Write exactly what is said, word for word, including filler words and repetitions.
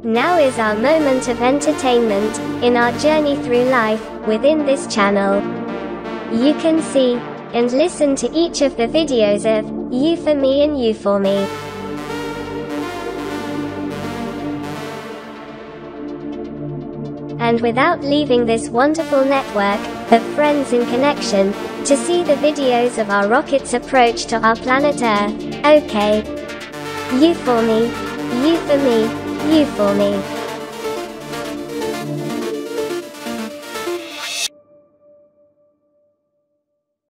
Now is our moment of entertainment, in our journey through life, within this channel. You can see, and listen to each of the videos of, YouFORMi and YouFORMi. And without leaving this wonderful network, of friends and connection, to see the videos of our rocket's approach to our planet Earth. Okay. YouFORMi, YouFORMi, YouFORMi.